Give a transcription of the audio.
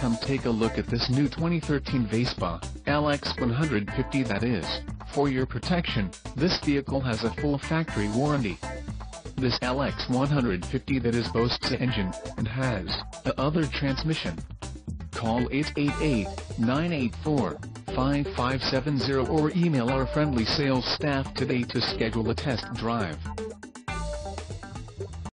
Come take a look at this new 2013 Vespa LX150. That is, for your protection, this vehicle has a full factory warranty. This LX150 that is boasts an engine, and has a other transmission. Call 888-984-5570 or email our friendly sales staff today to schedule a test drive.